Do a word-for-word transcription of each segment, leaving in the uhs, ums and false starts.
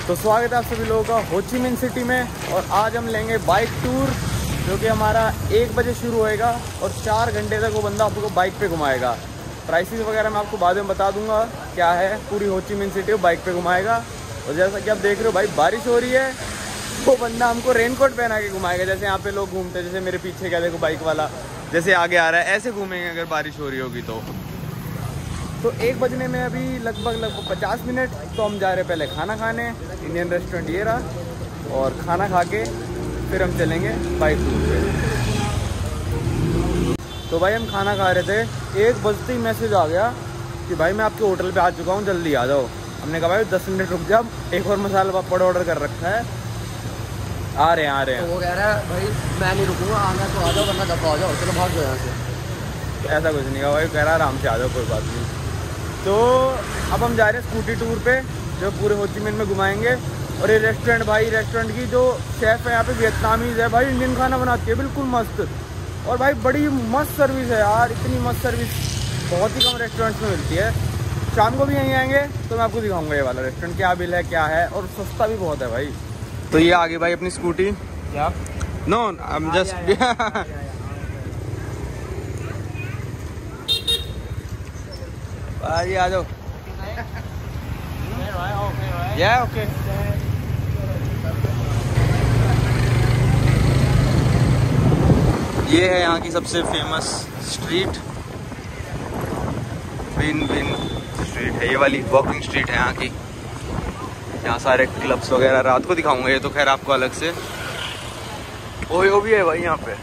तो स्वागत है आप सभी लोगों का हो ची मिन सिटी में। और आज हम लेंगे बाइक टूर, जो कि हमारा एक बजे शुरू होएगा और चार घंटे तक वो बंदा आपको बाइक पे घुमाएगा। प्राइसेस वगैरह मैं आपको बाद में बता दूंगा क्या है। पूरी हो ची मिन सिटी वो बाइक पे घुमाएगा। और जैसा कि आप देख रहे हो भाई, बारिश हो रही है, वो बंदा हमको रेनकोट पहना के घुमाएगा। जैसे यहाँ पे लोग घूमते हैं, जैसे मेरे पीछे क्या देखो बाइक वाला जैसे आगे आ रहा है, ऐसे घूमेंगे अगर बारिश हो रही होगी तो। तो एक बजने में अभी लगभग लगभग पचास मिनट। तो हम जा रहे हैं पहले खाना खाने, इंडियन रेस्टोरेंट ये रहा, और खाना खा के फिर हम चलेंगे बाइक टूर पे। तो भाई हम खाना खा रहे थे, एक बजते ही मैसेज आ गया कि भाई मैं आपके होटल पे आ चुका हूँ, जल्दी आ जाओ। हमने कहा भाई दस मिनट रुक जा, एक और मसाला पापड़ ऑर्डर कर रखा है, आ रहे हैं आ रहे हैं। तो वो कह रहा है भाई मैं नहीं रुकूंगा, आना तो आ जाओ वरना दफा आ जाओ, चलो भाग जाओ यहाँ से। ऐसा कुछ नहीं कहा भाई, कह रहा आराम से आ जाओ, कोई बात नहीं। तो अब हम जा रहे हैं स्कूटी टूर पे, जो पूरे हो ची मिन में घुमाएंगे। और ये रेस्टोरेंट भाई, रेस्टोरेंट की जो शेफ़ है यहाँ पे वियतनामीज है भाई, इंडियन खाना बनाती है बिल्कुल मस्त। और भाई बड़ी मस्त सर्विस है यार, इतनी मस्त सर्विस बहुत ही कम रेस्टोरेंट्स में मिलती है। शाम को भी यहीं आएंगे तो मैं आपको दिखाऊंगा ये वाला रेस्टोरेंट क्या बिल है क्या है, और सस्ता भी बहुत है भाई। तो ये आगे भाई अपनी स्कूटी, क्या नो आई एम जस्ट भाई आ जाओ। या ओके। ये है यहाँ की सबसे फेमस स्ट्रीट, विन विन स्ट्रीट है ये वाली, वॉकिंग स्ट्रीट है यहाँ की। यहाँ सारे क्लब्स वगैरह रात को दिखाऊंगा, ये तो खैर आपको अलग से। ओयो भी है भाई यहाँ पे,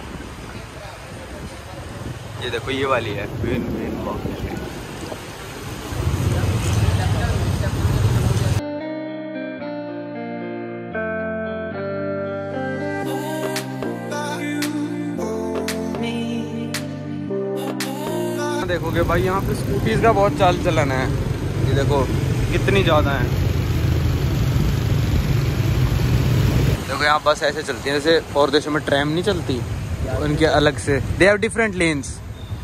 ये देखो ये वाली है विन विन वॉकिंग स्ट्रीट। देखोगे भाई यहाँ पे स्कूटीज का बहुत चाल चलन है, ये देखो कितनी ज़्यादा है। देखो यहाँ बस ऐसे चलती है जैसे और देशों में ट्रैम नहीं चलती, उनके अलग से दे हैव डिफरेंट लेन्स।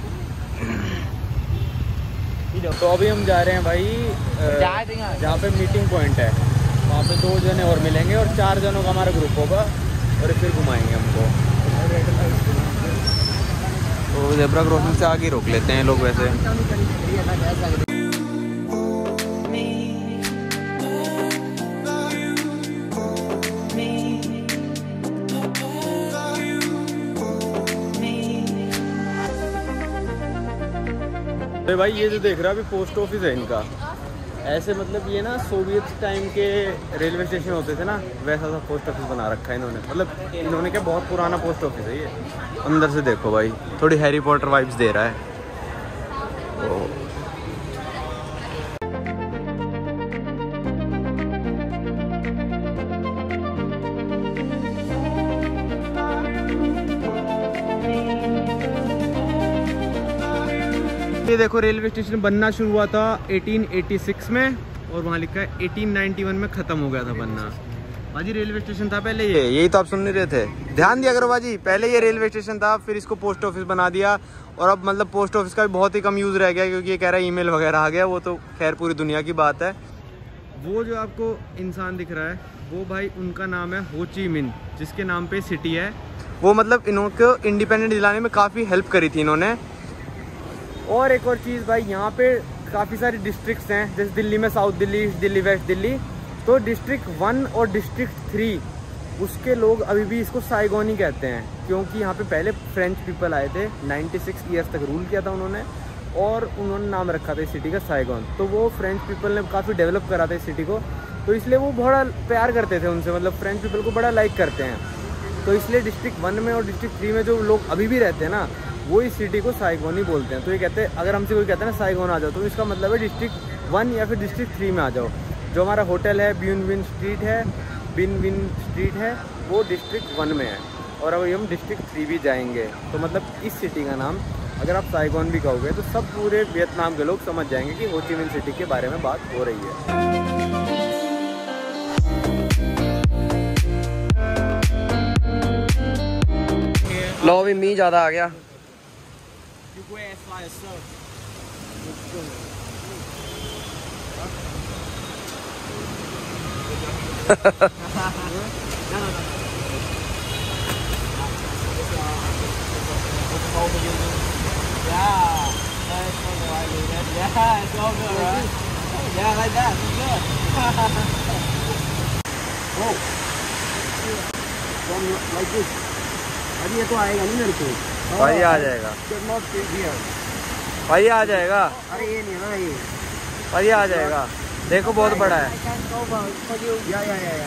तो अभी हम जा रहे हैं भाई जहाँ पे मीटिंग पॉइंट है, वहाँ पे दो जने और मिलेंगे और चार जनों का हमारा ग्रुप होगा, और फिर घुमाएंगे हमको। तो ज़ेब्रा क्रॉसिंग से आगे रोक लेते हैं लोग वैसे। तो भाई ये जो देख रहा है अभी पोस्ट ऑफिस है इनका, ऐसे मतलब ये ना सोवियत टाइम के रेलवे स्टेशन होते थे ना, वैसा सा पोस्ट ऑफिस बना रखा है इन्होंने। मतलब इन्होंने क्या बहुत पुराना पोस्ट ऑफिस है ये। अंदर से देखो भाई, थोड़ी हैरी पॉटर वाइब्स दे रहा है। ये देखो रेलवे स्टेशन बनना शुरू हुआ था अठारह सौ छियासी में, और वहाँ लिखा है अठारह सौ इक्यानवे में ख़त्म हो गया था बनना। बाजी रेलवे स्टेशन था पहले ये, यही तो आप सुन नहीं रहे थे, ध्यान दिया करो बाजी। पहले ये रेलवे स्टेशन था, फिर इसको पोस्ट ऑफिस बना दिया, और अब मतलब पोस्ट ऑफिस का भी बहुत ही कम यूज़ रह गया, क्योंकि ये कह रहा है ईमेल वगैरह आ गया। वो तो खैर पूरी दुनिया की बात है। वो जो आपको इंसान दिख रहा है वो भाई उनका नाम है हो ची मिन, जिसके नाम पे सिटी है। वो मतलब इनको इंडिपेंडेंट दिलाने में काफ़ी हेल्प करी थी इन्होंने। और एक और चीज़ भाई, यहाँ पे काफ़ी सारी डिस्ट्रिक्ट्स हैं, जैसे दिल्ली में south Delhi, east Delhi, west Delhi. तो डिस्ट्रिक्ट वन और डिस्ट्रिक्ट थ्री, उसके लोग अभी भी इसको साइगोन ही कहते हैं, क्योंकि यहाँ पे पहले फ्रेंच पीपल आए थे, छियानवे ईयर्स तक रूल किया था उन्होंने, और उन्होंने नाम रखा था इस सिटी का साइगोन। तो वो फ्रेंच पीपल ने काफ़ी डेवलप करा था इस सिटी को, तो इसलिए वो बड़ा प्यार करते थे उनसे, मतलब फ्रेंच पीपल को बड़ा लाइक करते हैं। तो इसलिए डिस्ट्रिक्ट वन में और डिस्ट्रिक्ट थ्री में जो लोग अभी भी रहते हैं ना, वो इस सिटी को साइगोन ही बोलते हैं। तो ये कहते हैं, अगर हमसे कोई कहता है ना साइगोन आ जाओ, तो इसका मतलब है डिस्ट्रिक्ट वन या फिर डिस्ट्रिक्ट थ्री में आ जाओ। जो हमारा होटल है बिन विन स्ट्रीट है, बिन विन स्ट्रीट है, वो डिस्ट्रिक्ट वन में है। और अभी हम डिस्ट्रिक्ट थ्री भी जाएंगे, तो मतलब इस सिटी का नाम अगर आप साइगोन भी कहोगे तो सब पूरे वियतनाम के लोग समझ जाएंगे कि हो ची मिन सिटी के बारे में बात हो रही है। लो भी मी ज़्यादा आ गया। अभी ये तो आएगा नहीं मेरे को। भाई आ जाएगा, भाई आ जाएगा। अरे ये नहीं है ना, ये भाई आ जाएगा, देखो बहुत बड़ा है। या या या या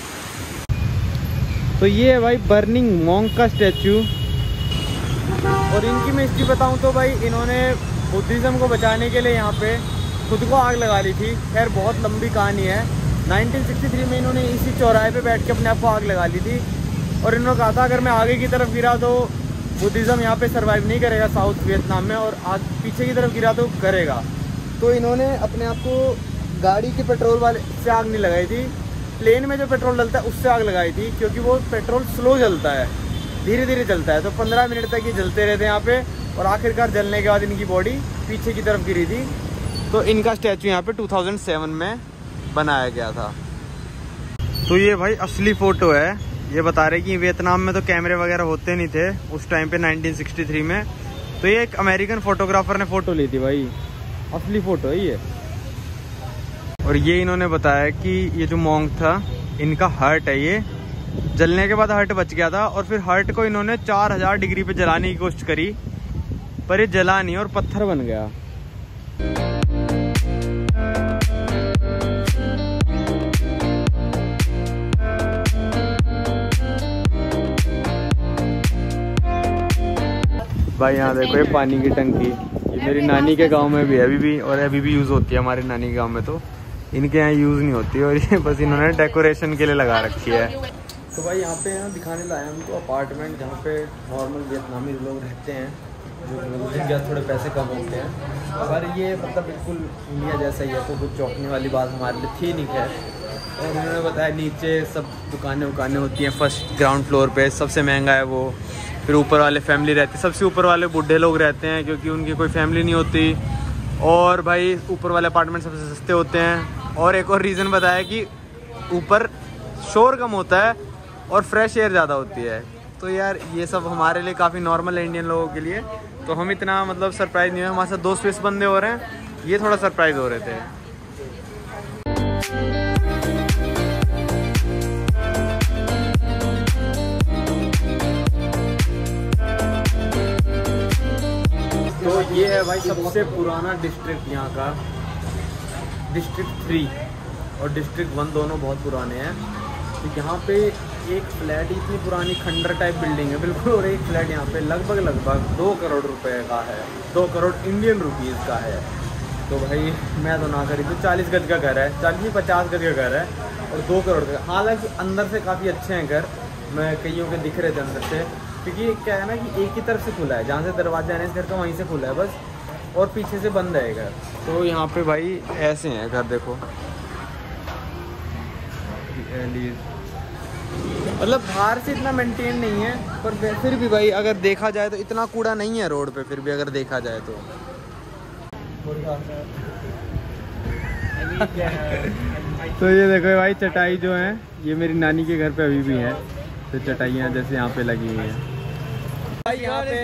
तो ये है भाई बर्निंग मॉन्क का स्टैचू। और इनकी मैं हिस्ट्री बताऊं तो भाई इन्होंने बुद्धिज़्म को बचाने के लिए यहाँ पे खुद को आग लगा ली थी। खैर बहुत लंबी कहानी है। नाइनटीन सिक्सटी थ्री में इन्होंने इसी चौराहे पे बैठ के अपने आप को आग लगा ली थी। और इन्होंने कहा था अगर मैं आगे की तरफ गिरा तो बुद्धिज़्म यहाँ पे सर्वाइव नहीं करेगा साउथ वियतनाम में, और आग पीछे की तरफ गिरा तो करेगा। तो इन्होंने अपने आप को गाड़ी के पेट्रोल वाले से आग नहीं लगाई थी, प्लेन में जो पेट्रोल डलता है उससे आग लगाई थी, क्योंकि वो पेट्रोल स्लो जलता है, धीरे धीरे चलता है। तो पंद्रह मिनट तक ये जलते रहते हैं यहाँ पे, और आखिरकार जलने के बाद इनकी बॉडी पीछे की तरफ गिरी थी। तो इनका स्टैचू यहाँ पे टू थाउजेंड सेवन में बनाया गया था। तो ये भाई असली फ़ोटो है। ये बता रहे कि वियतनाम में तो कैमरे वगैरह होते नहीं थे उस टाइम पे नाइनटीन सिक्सटी थ्री में। तो ये एक अमेरिकन फोटोग्राफर ने फ़ोटो ली थी भाई, असली फ़ोटो है ये। और ये इन्होंने बताया कि ये जो मॉन्क था इनका हार्ट है, ये जलने के बाद हार्ट बच गया था। और फिर हार्ट को इन्होंने चार हज़ार डिग्री पे जलाने की कोशिश करी, पर ये जला नहीं और पत्थर बन गया। भाई यहाँ देखो ये पानी की टंकी, ये मेरी नानी के गांव में भी है अभी भी, और अभी भी यूज़ होती है हमारे नानी के गांव में। तो इनके यहाँ यूज़ नहीं होती, और ये बस इन्होंने डेकोरेशन के लिए लगा रखी है। तो भाई यहाँ पे ना दिखाने लाए हमको अपार्टमेंट जहाँ पे नॉर्मल वियतनामी लोग रहते हैं, जो जिनके पास थोड़े पैसे कम होते हैं। पर ये मतलब बिल्कुल इंडिया जैसा ही है, तो कुछ चौंकने वाली बात हमारे लिए थी नहीं। खैर, और उन्होंने बताया नीचे सब दुकानें उकानें होती हैं, फर्स्ट ग्राउंड फ्लोर पे सबसे महंगा है वो। फिर ऊपर वाले फैमिली रहती है, सबसे ऊपर वाले बूढ़े लोग रहते हैं क्योंकि उनकी कोई फैमिली नहीं होती। और भाई ऊपर वाले अपार्टमेंट सबसे सस्ते होते हैं। और एक और रीज़न बताया कि ऊपर शोर कम होता है और फ्रेश एयर ज़्यादा होती है। तो यार ये सब हमारे लिए काफ़ी नॉर्मल है इंडियन लोगों के लिए, तो हम इतना मतलब सरप्राइज़ नहीं है। हमारे साथ दो स्विस बंदे हो रहे हैं, ये थोड़ा सरप्राइज़ हो रहे थे। तो ये है भाई सबसे पुराना डिस्ट्रिक्ट यहाँ का, डिस्ट्रिक्ट थ्री और डिस्ट्रिक्ट वन दोनों बहुत पुराने हैं। तो यहाँ पे एक फ्लैट इतनी पुरानी खंडर टाइप बिल्डिंग है बिल्कुल, और एक फ्लैट यहाँ पे लगभग लगभग दो करोड़ रुपए का है, दो करोड़ इंडियन रुपीज़ का है। तो भाई मैं तो ना खरीदूँ, चालीस गज का घर है, चालीस पचास गज का घर है और दो करोड़ का। हालांकि अंदर से काफ़ी अच्छे हैं घर, मैं कईयों के दिख रहे थे अंदर से, क्योंकि क्या है ना कि एक ही तरफ से खुला है, जहाँ से दरवाजा है इस घर का वहीं से खुला है बस, और पीछे से बंद है घर। तो यहाँ पे भाई ऐसे हैं घर, देखो मतलब बाहर से इतना मेंटेन नहीं है, पर फिर भी भाई अगर देखा जाए तो इतना कूड़ा नहीं है रोड पे, फिर भी अगर देखा जाए तो। तो ये देखो भाई चटाई जो है ये मेरी नानी के घर पे अभी भी है, तो चटाइयाँ जैसे यहाँ पे लगी हुई हैं भाई। यहाँ पे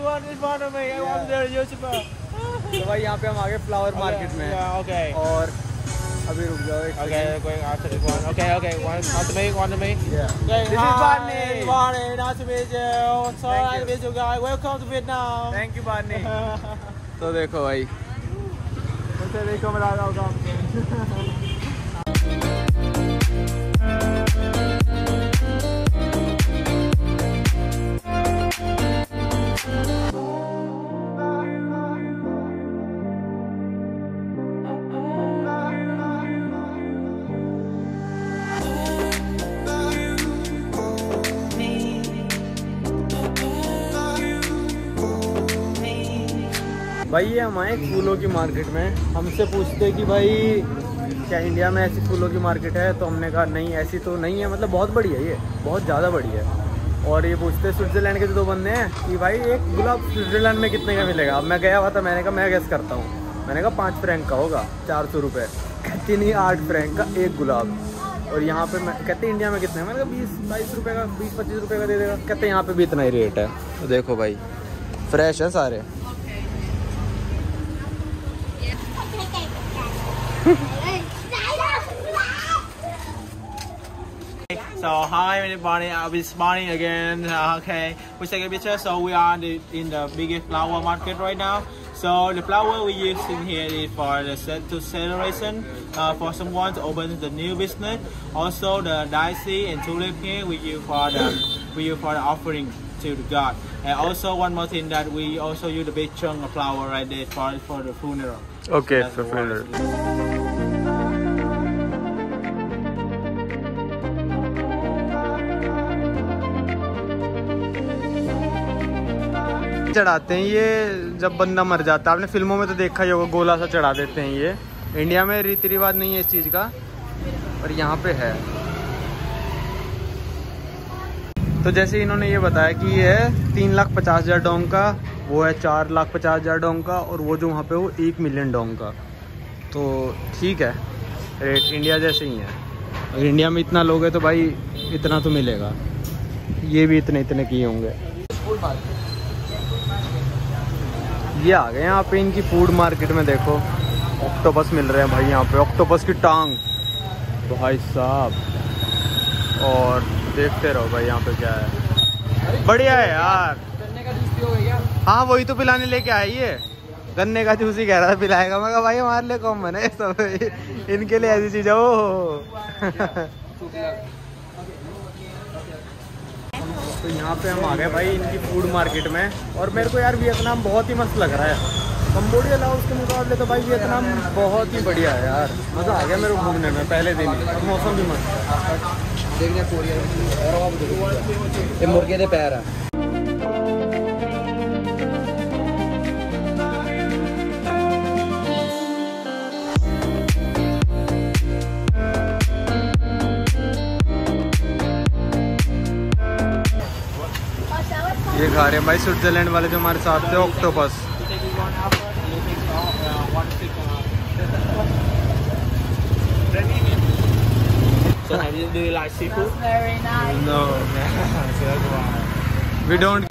तो भाई यहाँ पे हम आ गए फ्लावर मार्केट में, और अभी रुक जाओ। Okay, going after this one. Okay, okay, one after me, one to me. Yeah. Okay, This is Barney. Barney, nice to meet you. So nice to meet you guys. Welcome to Vietnam. Thank you बानी। तो देखो भाई What's the camera out? भाई ये हम आए फूलों की मार्केट में, हमसे पूछते कि भाई क्या इंडिया में ऐसी फूलों की मार्केट है, तो हमने कहा नहीं ऐसी तो नहीं है, मतलब बहुत बड़ी है ये, बहुत ज़्यादा बड़ी है। और ये पूछते स्विट्ज़रलैंड के जो दो बंदे हैं कि भाई एक गुलाब स्विट्ज़रलैंड में कितने का मिलेगा। अब मैं गया हुआ था, मैंने कहा मैं गेस करता हूँ, मैंने कहा पाँच फ्रैंक का होगा, चार सौ रुपये। कहती नहीं, आठ फ्रैंक का एक गुलाब। और यहाँ पे मैं कहते इंडिया में कितने, मैंने कहा बीस बाईस रुपये का, बीस पच्चीस रुपये का दे देगा। कहते यहाँ पे भी इतना ही रेट है। तो देखो भाई फ्रेश है सारे। So hi everybody, I'll be smiling again. Uh, okay, we take a picture. So we are the, in the biggest flower market right now. So the flower we use in here is for the set to celebration, uh, for someone to open the new business. Also the daisy and tulip here we use for the we use for the offering to the God. And also one more thing that we also use the big chunk of flower right there for for the funeral. Okay, That's for the funeral. चढ़ाते हैं ये जब बंदा मर जाता है। आपने फिल्मों में तो देखा ही होगा, गोला सा चढ़ा देते हैं ये। इंडिया में रीति रिवाज नहीं है इस चीज़ का, पर यहाँ पे है। तो जैसे इन्होंने ये बताया कि ये है तीन लाख पचास हज़ार डोंग का, वो है चार लाख पचास हज़ार डोंग का, और वो जो वहाँ पे वो एक मिलियन डोंग का। तो ठीक है, रेट इंडिया जैसे ही है। और इंडिया में इतना लोग है तो भाई इतना तो मिलेगा। ये भी इतने इतने किए होंगे। ये आ गए यहाँ पे इनकी फूड मार्केट में। देखो ऑक्टोपस मिल रहे हैं भाई यहाँ पे, ऑक्टोपस की टांग तो भाई साहब। और देखते रहो भाई यहाँ पे क्या है। बढ़िया है यार। गन्ने का जूस पियोगे क्या? हाँ वही तो पिलाने लेके आए ये, गन्ने का जूस ही कह रहा था पिलाएगा। मैं कहा भाई हमारे लिए कौन बने सब, इनके लिए ऐसी चीज है। ओ तो यहाँ पे हम आ गए भाई इनकी फूड मार्केट में। और मेरे को यार वियतनाम बहुत ही मस्त लग रहा है। कंबोडिया लाओस के मुकाबले तो भाई वियतनाम बहुत ही बढ़िया है यार। मज़ा आ गया मेरे को घूमने में पहले दिन ही, और मौसम भी मस्त। देखने कोरिया ये मुर्गे दे पैर है। ये खा रहे हैं भाई स्विट्जरलैंड वाले जो हमारे साथ थे, octopus. So have you do you like seafood? Very nice. No, So that's why. we don't.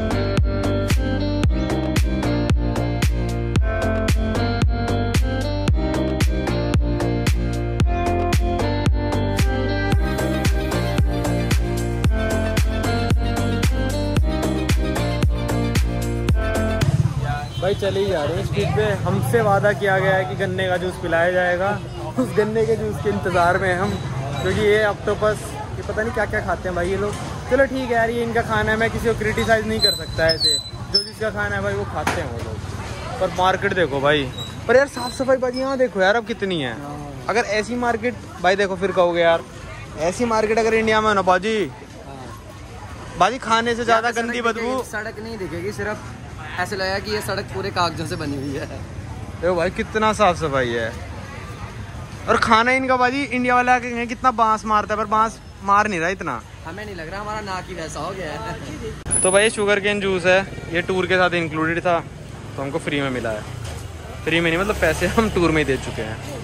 भाई चले ही जा रहे हैं स्ट्रीट पे। हमसे वादा किया गया है कि गन्ने का जूस पिलाया जाएगा। उस गन्ने के जूस के इंतज़ार में हम, क्योंकि ये ऑक्टोपस ये पता नहीं क्या क्या खाते हैं भाई ये लोग। चलो ठीक है यार, ये इनका खाना है, मैं किसी को क्रिटिसाइज़ नहीं कर सकता ऐसे। जो जिसका खाना है भाई वो खाते हैं वो लोग। पर मार्केट देखो भाई, पर यार साफ़ सफाई भाई यहाँ देखो यार अब कितनी है। अगर ऐसी मार्केट भाई देखो फिर कहोगे यार ऐसी मार्केट अगर इंडिया में हो ना बाजी, बाजी खाने से ज़्यादा गंदी बदबू। सड़क नहीं दिखेगी, सिर्फ ऐसे लगा कि ये सड़क पूरे कागजों से बनी हुई है। देखो भाई कितना साफ सफाई है। और खाना इनका बाजी इंडिया वाले आके गए कितना बांस मारता है, पर बांस मार नहीं रहा इतना। हमें नहीं लग रहा, हमारा नाक ही वैसा हो गया है। तो भाई शुगर केन जूस है, ये टूर के साथ इंक्लूडेड था तो हमको फ्री में मिला है। फ्री में नहीं मतलब पैसे हम टूर में ही दे चुके हैं।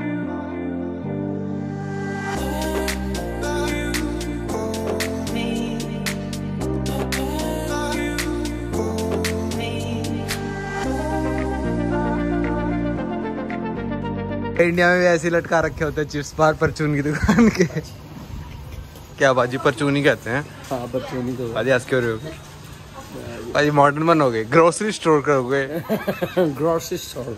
इंडिया में भी ऐसे लटका रखे होते हैं चिप्स बार परचून की दुकान के। क्या बाजी परचून ही कहते हैं? हाँ परचूनी तो बाजी हंस क्यों रहे हो बाजी? मॉडर्न बन हो गए, ग्रोसरी स्टोर करोगे। Grocery store.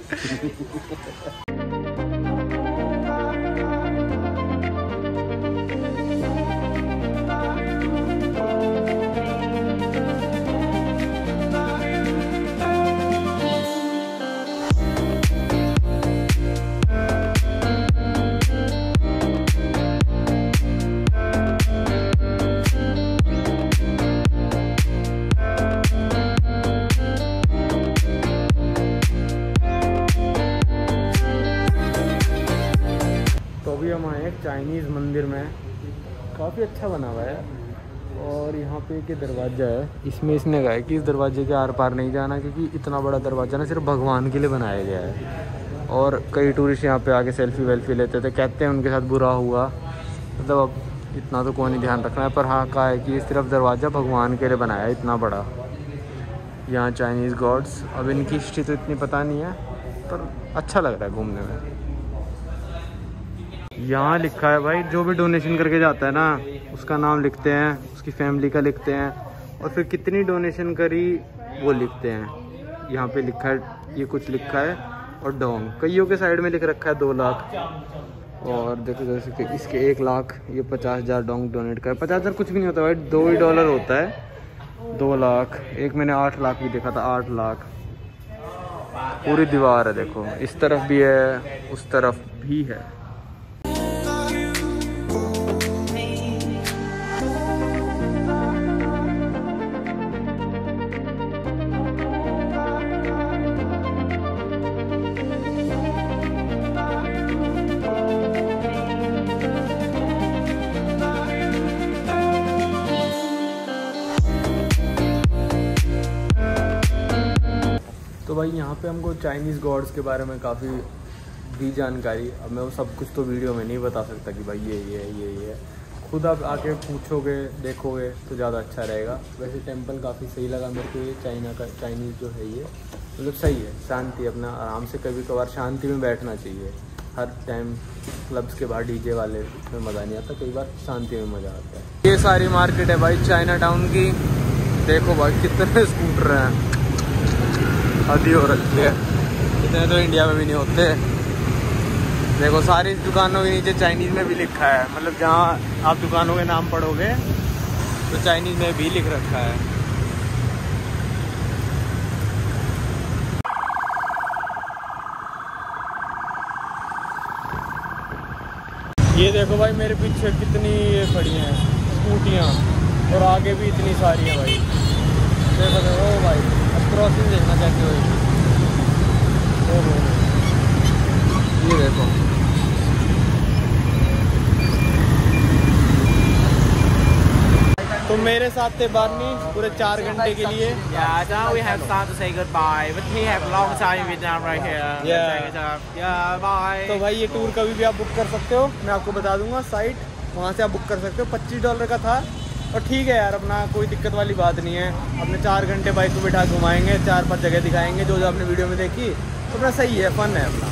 हम आए एक चाइनीज़ मंदिर में, काफ़ी अच्छा बना हुआ है। और यहाँ पे एक दरवाज़ा है, इसमें इसने कहा है कि इस दरवाजे के आर पार नहीं जाना, क्योंकि इतना बड़ा दरवाज़ा ना सिर्फ भगवान के लिए बनाया गया है। और कई टूरिस्ट यहाँ पे आके सेल्फी वेल्फी लेते थे, कहते हैं उनके साथ बुरा हुआ मतलब अब इतना तो कोई नहीं ध्यान रखना है, पर हाँ कहा है कि सिर्फ दरवाज़ा भगवान के लिए बनाया है इतना बड़ा। यहाँ चाइनीज़ गॉड्स, अब इनकी हिस्ट्री तो इतनी पता नहीं है, पर अच्छा लग रहा है घूमने में। यहाँ लिखा है भाई, जो भी डोनेशन करके जाता है ना उसका नाम लिखते हैं, उसकी फैमिली का लिखते हैं, और फिर कितनी डोनेशन करी वो लिखते हैं। यहाँ पे लिखा है, ये कुछ लिखा है, और डोंग कईयों के साइड में लिख रखा है दो लाख, और देखो जैसे कि इसके एक लाख, ये पचास हज़ार डोंग डोनेट कर। पचास हज़ार कुछ भी नहीं होता भाई, दो ही डॉलर होता है। दो लाख, एक मैंने आठ लाख भी देखा था, आठ लाख। पूरी दीवार है देखो, इस तरफ भी है उस तरफ भी है। तो भाई यहाँ पे हमको चाइनीज़ गॉड्स के बारे में काफ़ी दी जानकारी। अब मैं वो सब कुछ तो वीडियो में नहीं बता सकता कि भाई ये ये ये ये खुद आप आके पूछोगे देखोगे तो ज़्यादा अच्छा रहेगा। वैसे टेंपल काफ़ी सही लगा मेरे को, ये चाइना का चाइनीज़ जो है ये मतलब सही है, शांति, अपना आराम से कभी कभार शांति में बैठना चाहिए। हर टाइम क्लब्स के बाहर डीजे वाले में मज़ा नहीं आता, कई बार शांति में मज़ा आता है। ये सारी मार्केट है भाई चाइना टाउन की, देखो भाई कितने स्कूटर हैं, आधी हो रखी है, इतने तो इंडिया में भी नहीं होते। देखो सारी दुकानों के नीचे चाइनीज़ में भी लिखा है, मतलब जहाँ आप दुकानों के नाम पढ़ोगे तो चाइनीज़ में भी लिख रखा है। ये देखो भाई मेरे पीछे कितनी ये खड़ी हैं स्कूटियाँ, और आगे भी इतनी सारी हैं भाई। देखो देखो ओ भाई, अब क्रॉसिंग देखना कैसे होगी। ओहो ये देखो, तो मेरे साथ थे बारनी पूरे चार घंटे के लिए। Yeah, now we have time to say goodbye, but we have long time in Vietnam right here. Yeah. Yeah, bye. तो भाई ये टूर कभी भी आप बुक कर सकते हो, मैं आपको बता दूंगा साइट, वहाँ से आप बुक कर सकते हो। पच्चीस डॉलर का था, और ठीक है यार, अपना कोई दिक्कत वाली बात नहीं है। अपने चार घंटे बाइक को बिठा घुमाएंगे, चार पांच जगह दिखाएंगे जो जो आपने वीडियो में देखी, तो अपना सही है, फन है अपना।